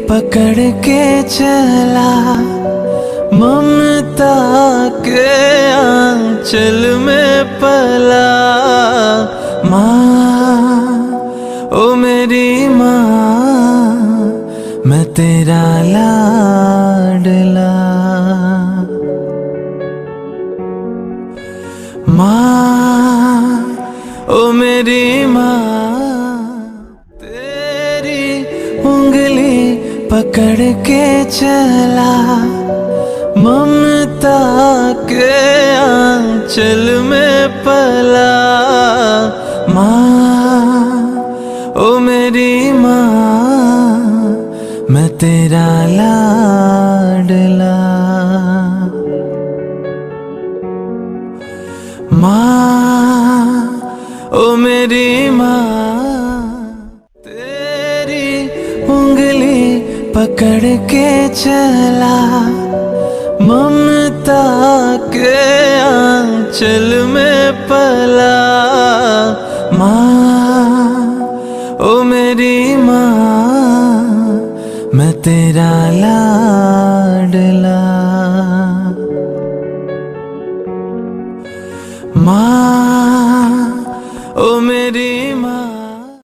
पकड़ के चला, ममता के आंचल में पला। माँ ओ मेरी माँ, मैं तेरा लाडला। माँ ओ मेरी माँ, तेरी उंगली पकड़ के चला, ममता के आंचल में पला। माँ ओ मेरी माँ, मैं तेरा लाडला। माँ ओ मेरी माँ, तेरी उंगली पकड़ के चला, ममता के आंचल में पला। माँ ओ मेरी माँ, मैं तेरा लाडला।